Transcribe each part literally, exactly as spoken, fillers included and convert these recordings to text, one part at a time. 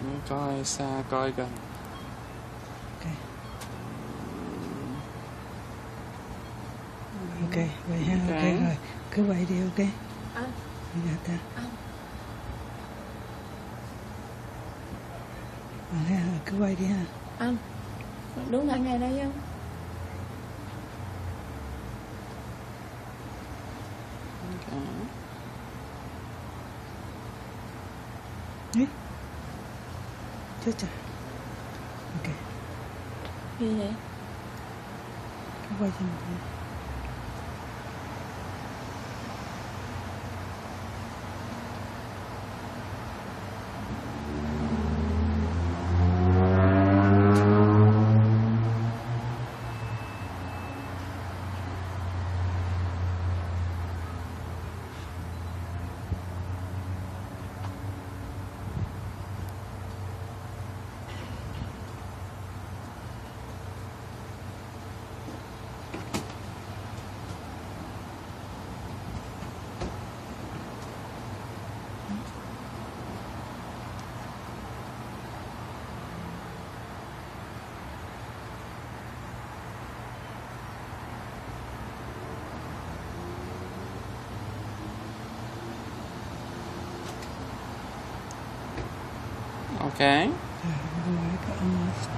Coi xa coi gần. Ok. Ok, vậy ha, ok, Ok. rồi. Cứ vậy đi, ok. Anh, Bây giờ ta. anh. Ờ, ha, cứ quay đi ha. Anh, đúng hẹn ngày đây không? Ok. Ý. Chết trời. Ok, Gì vậy? cứ quay cho mình đi. Ok. Rồi, rồi, có almost.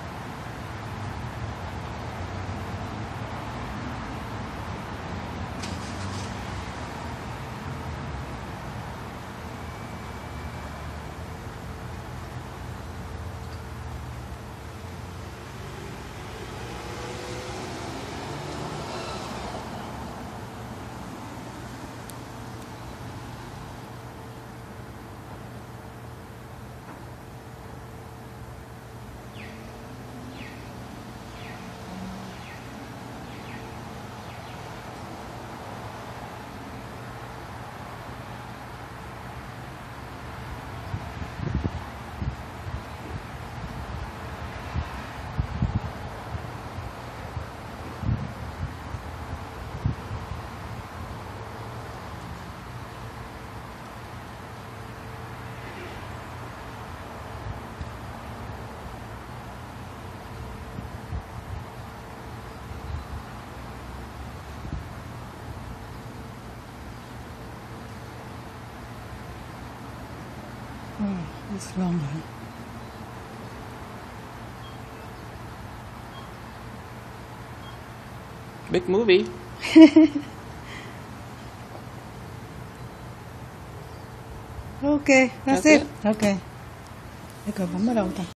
Oh, it's long, huh? Big movie. Ok, that's, That's it. it. Ok. Để coi bấm ở đâu ta?